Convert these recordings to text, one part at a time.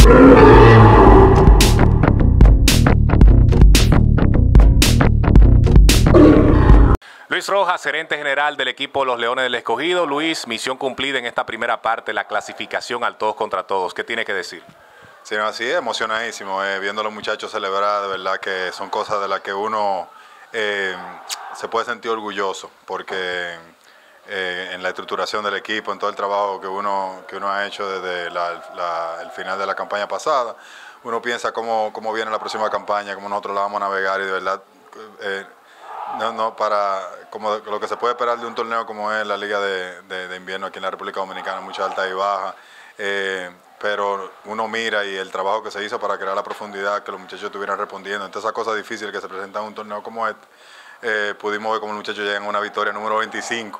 Luis Rojas, gerente general del equipo Los Leones del Escogido. Luis, misión cumplida en esta primera parte, la clasificación al todos contra todos. ¿Qué tiene que decir? Sí, no, así es, emocionadísimo, viendo a los muchachos celebrar, de verdad que son cosas de las que uno se puede sentir orgulloso, porque en la estructuración del equipo, en todo el trabajo que uno ha hecho desde el final de la campaña pasada, uno piensa cómo viene la próxima campaña, cómo nosotros la vamos a navegar, y de verdad, como lo que se puede esperar de un torneo como es la Liga de Invierno aquí en la República Dominicana, mucha alta y baja, pero uno mira y el trabajo que se hizo para crear la profundidad, que los muchachos estuvieran respondiendo, entonces esas cosas difíciles que se presentan en un torneo como este, pudimos ver cómo los muchachos llegan a una victoria número 25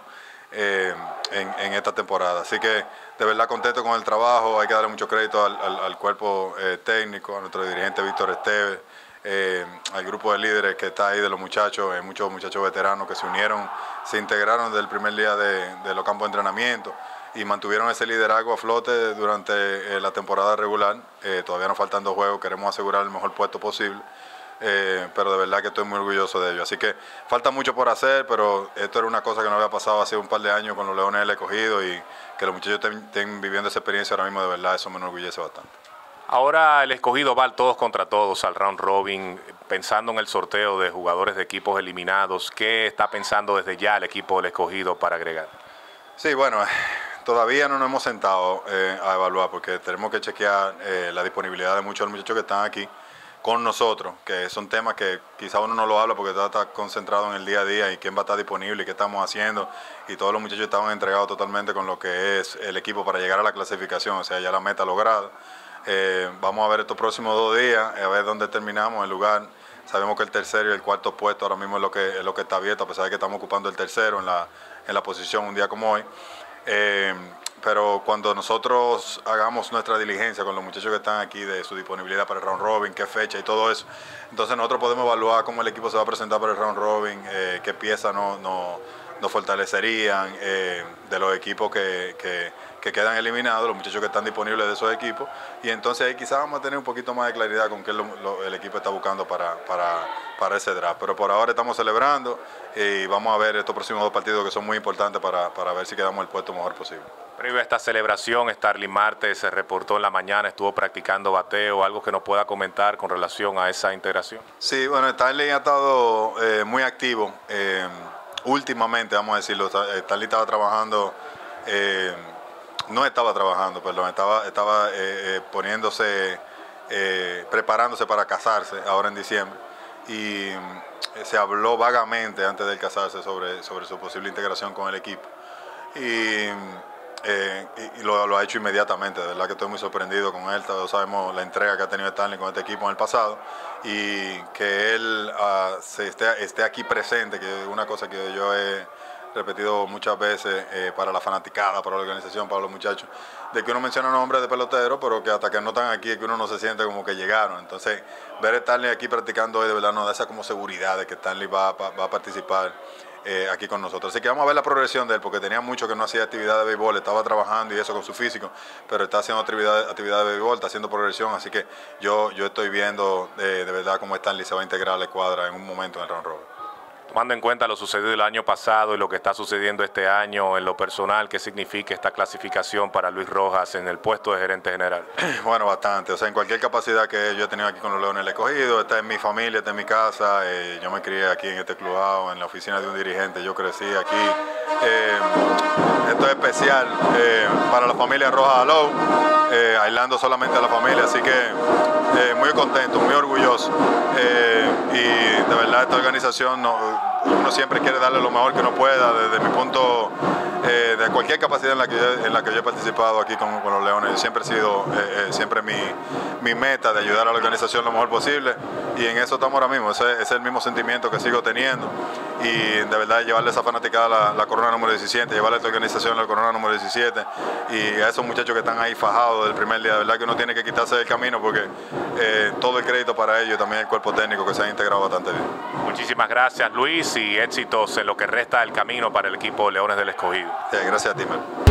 en esta temporada. Así que de verdad contento con el trabajo, hay que darle mucho crédito al cuerpo técnico, a nuestro dirigente Víctor Esteves, al grupo de líderes que está ahí de los muchachos, muchos muchachos veteranos que se unieron, se integraron desde el primer día de los campos de entrenamiento y mantuvieron ese liderazgo a flote durante la temporada regular. Todavía nos faltan 2 juegos, queremos asegurar el mejor puesto posible, pero de verdad que estoy muy orgulloso de ello. Así que falta mucho por hacer, pero esto era una cosa que no había pasado hace un par de años con los Leones del Escogido, y que los muchachos estén viviendo esa experiencia ahora mismo, de verdad, eso me enorgullece bastante. Ahora el Escogido va al todos contra todos, al round robin, pensando en el sorteo de jugadores de equipos eliminados. ¿Qué está pensando desde ya el equipo del Escogido para agregar? Sí, bueno, todavía no nos hemos sentado a evaluar, porque tenemos que chequear la disponibilidad de muchos de los muchachos que están aquí con nosotros, que son temas que quizá uno no lo habla porque está concentrado en el día a día y quién va a estar disponible y qué estamos haciendo, y todos los muchachos estaban entregados totalmente con lo que es el equipo para llegar a la clasificación, o sea, ya la meta lograda. Vamos a ver estos próximos 2 días, a ver dónde terminamos el lugar. Sabemos que el tercero y el cuarto puesto ahora mismo es lo que está abierto, a pesar de que estamos ocupando el tercero en la posición un día como hoy. Pero cuando nosotros hagamos nuestra diligencia con los muchachos que están aquí de su disponibilidad para el round robin, qué fecha y todo eso, entonces nosotros podemos evaluar cómo el equipo se va a presentar para el round robin, qué piezas nos fortalecerían de los equipos que quedan eliminados, los muchachos que están disponibles de esos equipos, y entonces ahí quizás vamos a tener un poquito más de claridad con qué el equipo está buscando para ese draft. Pero por ahora estamos celebrando y vamos a ver estos próximos 2 partidos que son muy importantes para ver si quedamos el puesto mejor posible. Previo a esta celebración, Starling Marte se reportó en la mañana, estuvo practicando bateo, algo que nos pueda comentar con relación a esa integración. Sí, bueno, Starling ha estado muy activo últimamente, vamos a decirlo. Starling estaba trabajando, estaba poniéndose, preparándose para casarse ahora en diciembre, y se habló vagamente antes de casarse sobre su posible integración con el equipo, y lo ha hecho inmediatamente. De verdad que estoy muy sorprendido con él. Todos sabemos la entrega que ha tenido Starling con este equipo en el pasado, y que él esté aquí presente, que es una cosa que yo he repetido muchas veces para la fanaticada, para la organización, para los muchachos, de que uno menciona nombres de peloteros, pero que hasta que no están aquí es que uno no se siente como que llegaron. Entonces, ver a Starling aquí practicando hoy, de verdad nos da esa como seguridad de que Starling va a participar aquí con nosotros. Así que vamos a ver la progresión de él, porque tenía mucho que no hacía actividad de béisbol, estaba trabajando y eso con su físico, pero está haciendo actividad de béisbol, está haciendo progresión, así que yo estoy viendo de verdad cómo Starling se va a integrar a la escuadra en un momento en el round robin. Tomando en cuenta lo sucedido el año pasado y lo que está sucediendo este año en lo personal, ¿qué significa esta clasificación para Luis Rojas en el puesto de gerente general? Bueno, bastante. O sea, en cualquier capacidad que yo he tenido aquí con los Leones del Escogido, está en mi familia, está en mi casa. Yo me crié aquí en este clubado, en la oficina de un dirigente. Yo crecí aquí. Esto es especial para la familia Rojas Alou, aislando solamente a la familia. Así que muy contento, muy orgulloso. Y de verdad esta organización, uno siempre quiere darle lo mejor que uno pueda, desde mi punto, de cualquier capacidad en la que yo he participado aquí con los Leones. Siempre ha sido mi meta de ayudar a la organización lo mejor posible, y en eso estamos ahora mismo. Ese es el mismo sentimiento que sigo teniendo, y de verdad llevarle a esa fanaticada la corona número 17, llevarle a esta organización la corona número 17, y a esos muchachos que están ahí fajados del primer día, de verdad que uno tiene que quitarse del camino, porque todo el crédito para ellos, también el cuerpo técnico que se ha integrado bastante bien. Muchísimas gracias, Luis, y éxitos en lo que resta del camino para el equipo Leones del Escogido. Sí, gracias a ti, Mel.